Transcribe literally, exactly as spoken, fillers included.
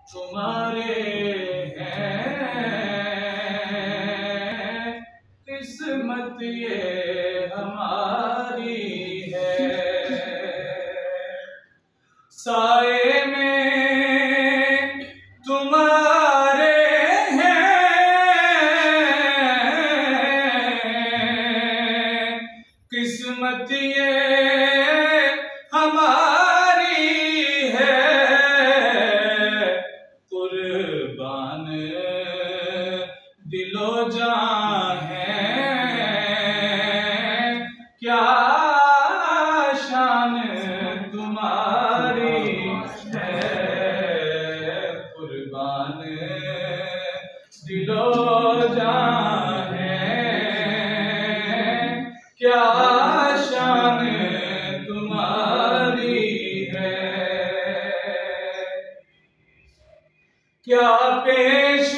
तुम्हारे हैं, किस्मत ये हमारी है। साए में तुम्हारे हैं, किस्मत ये हमारी है। कुर्बान दिलो जान है, क्या शान तुम्हारी है। कुर्बान दिलो जान है, क्या शान तुम्हारी है। क्या पेश